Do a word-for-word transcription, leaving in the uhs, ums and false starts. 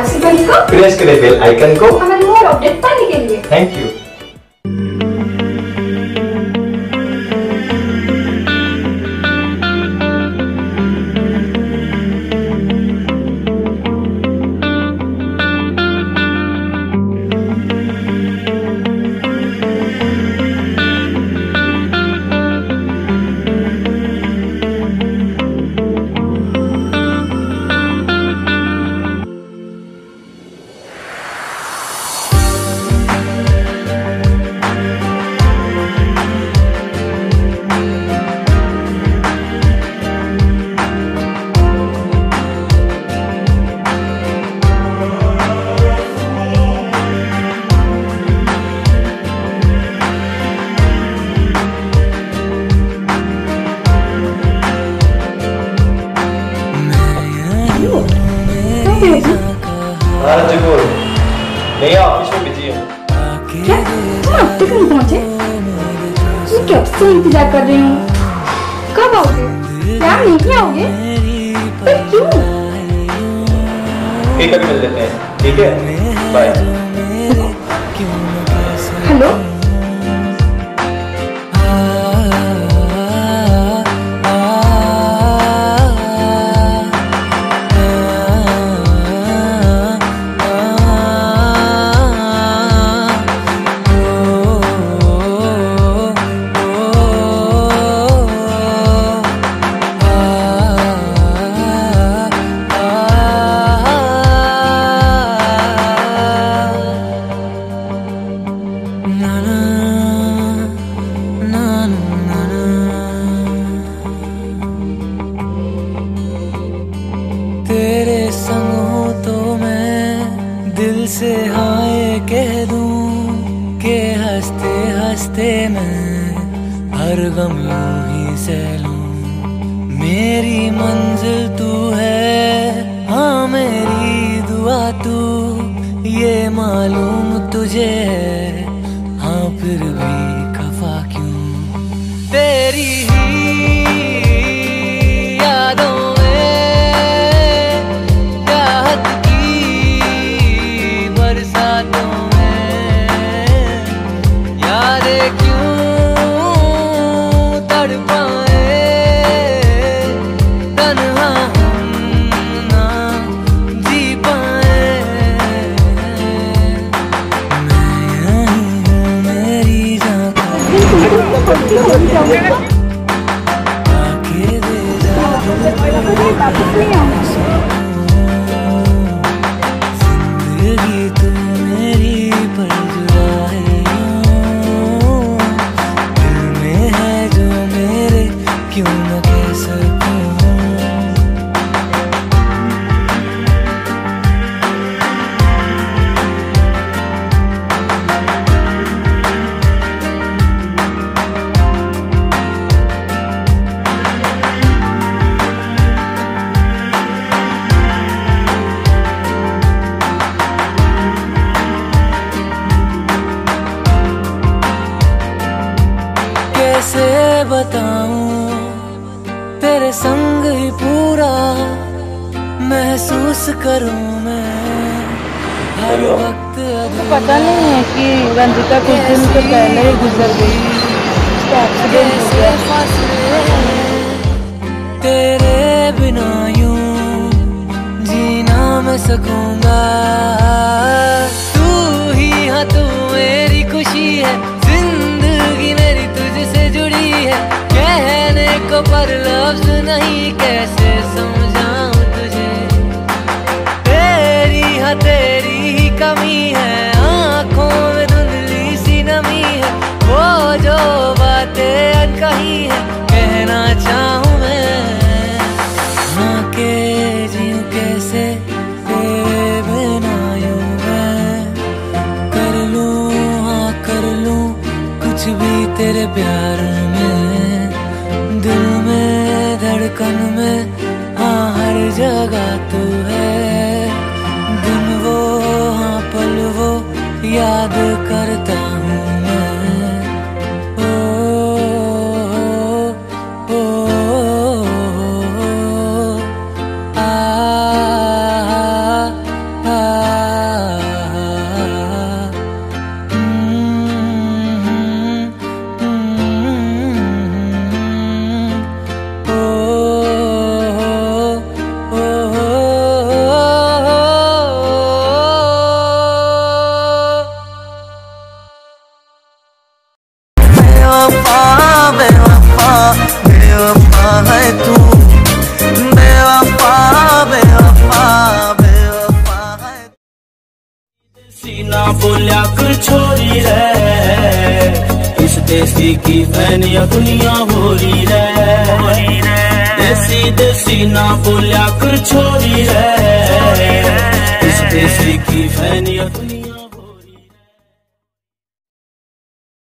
लाल से बटन को प्रेस करें बेल आइकन को हमारे मोर अपडेट पाने के लिए। Thank you. जी बोल। नहीं ऑफिस में बिजी हूँ। क्या तुम अब तक नहीं पहुँचे? मैं कब से इंतजार कर रही हूँ। कब आओगे? यार नहीं आओगे? पर क्यों? ठीक है मिल लेते हैं। ठीक है बाय। हेलो तेरे संग हूँ तो मैं दिल से हाय कह दूं कि हंसते हंसते मैं हर गम यूं ही सह लूं। मेरी मंजिल तू है, हाँ मेरी दुआ तू, ये मालूम तुझे है, हाँ फिर भी खफा क्यों। तेरी ही यादों बरसातों में यादें क्यों तड़पाए, तन्हा हम ना जी पाए। मैं यहीं हूँ मेरी जान आके दे जा जिंदगी तू मेरी पर जुड़ा है यूं, दिल में है जो मेरे क्यों न कह सकूं। कैसे बताऊं तेरे संग ही पूरा महसूस करूं मैं हर वक्त। पता नहीं है कि रंजिता कुछ दिन से पहले ही गुजर गई, उसका एक्सीडेंट हो गया। तेरे बिना यूं जीना मैं सकूंगा, तू ही हाँ तू मेरी खुशी है, जिंदगी मेरी तुझसे जुड़ी है। कहने को पर लफ्ज नहीं, कैसे समझाऊं तुझे, तेरी हाँ तेरी ही कमी है, आंखों में धुंधली सी नमी है, वो जो बातें अनकही है कहना चाहूं मैं। हाँ के जीऊं कैसे तेरे बिना यूं मैं, कर लूं हाँ कर लूं कुछ भी तेरे प्यार में, दिल में धड़कन में हाँ हर जगह तू है। दिन वो हाँ पल वो याद करता हूँ मैं। ओ आ, आ, आ, कर छोरी रे, इस देसी की फैनिया दुनिया हो रही रे। देसी देसी ना बोलिया कर छोरी रे, इस देसी की फैनिया दुनिया